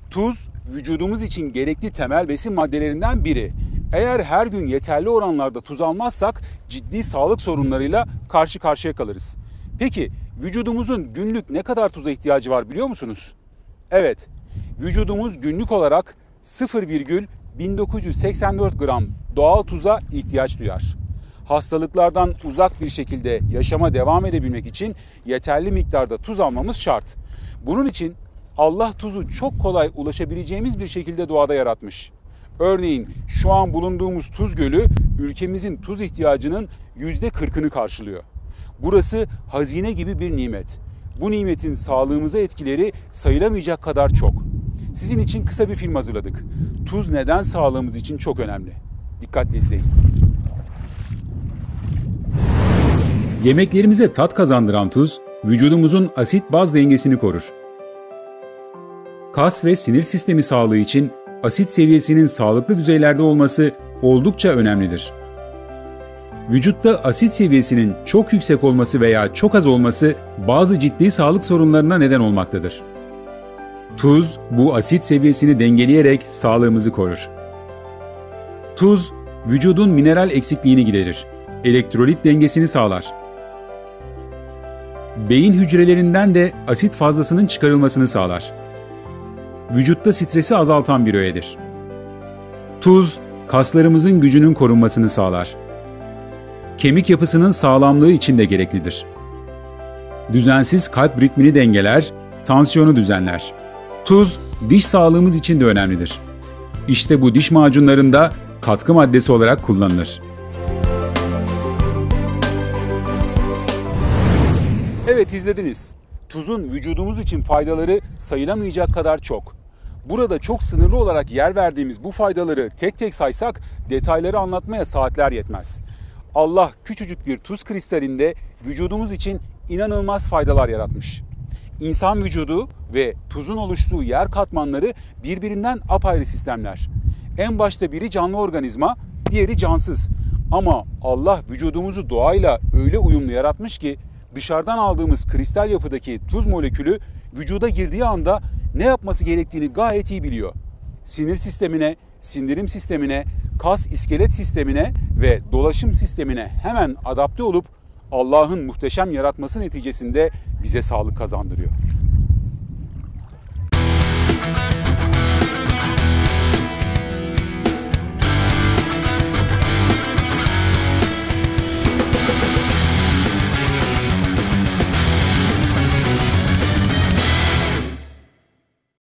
Tuz, vücudumuz için gerekli temel besin maddelerinden biri. Eğer her gün yeterli oranlarda tuz almazsak ciddi sağlık sorunlarıyla karşı karşıya kalırız. Peki vücudumuzun günlük ne kadar tuza ihtiyacı var biliyor musunuz? Evet, vücudumuz günlük olarak 0,1984 gram doğal tuza ihtiyaç duyar. Hastalıklardan uzak bir şekilde yaşama devam edebilmek için yeterli miktarda tuz almamız şart. Bunun için Allah tuzu çok kolay ulaşabileceğimiz bir şekilde doğada yaratmış. Örneğin şu an bulunduğumuz Tuz Gölü ülkemizin tuz ihtiyacının %40'ını karşılıyor. Burası hazine gibi bir nimet. Bu nimetin sağlığımıza etkileri sayılamayacak kadar çok. Sizin için kısa bir film hazırladık. Tuz neden sağlığımız için çok önemli? Dikkatle izleyin. Yemeklerimize tat kazandıran tuz, vücudumuzun asit-baz dengesini korur. Kas ve sinir sistemi sağlığı için asit seviyesinin sağlıklı düzeylerde olması oldukça önemlidir. Vücutta asit seviyesinin çok yüksek olması veya çok az olması bazı ciddi sağlık sorunlarına neden olmaktadır. Tuz, bu asit seviyesini dengeleyerek sağlığımızı korur. Tuz, vücudun mineral eksikliğini giderir, elektrolit dengesini sağlar. Beyin hücrelerinden de asit fazlasının çıkarılmasını sağlar. Vücutta stresi azaltan bir öğedir. Tuz, kaslarımızın gücünün korunmasını sağlar. Kemik yapısının sağlamlığı için de gereklidir. Düzensiz kalp ritmini dengeler, tansiyonu düzenler. Tuz, diş sağlığımız için de önemlidir. İşte bu diş macunlarında katkı maddesi olarak kullanılır. Evet, izlediniz. Tuzun vücudumuz için faydaları sayılamayacak kadar çok. Burada çok sınırlı olarak yer verdiğimiz bu faydaları tek tek saysak detayları anlatmaya saatler yetmez. Allah küçücük bir tuz kristalinde vücudumuz için inanılmaz faydalar yaratmış. İnsan vücudu ve tuzun oluştuğu yer katmanları birbirinden apayrı sistemler. En başta biri canlı organizma, diğeri cansız. Ama Allah vücudumuzu doğayla öyle uyumlu yaratmış ki dışarıdan aldığımız kristal yapıdaki tuz molekülü vücuda girdiği anda ne yapması gerektiğini gayet iyi biliyor. Sinir sistemine, sindirim sistemine, kas iskelet sistemine ve dolaşım sistemine hemen adapte olup Allah'ın muhteşem yaratması neticesinde bize sağlık kazandırıyor.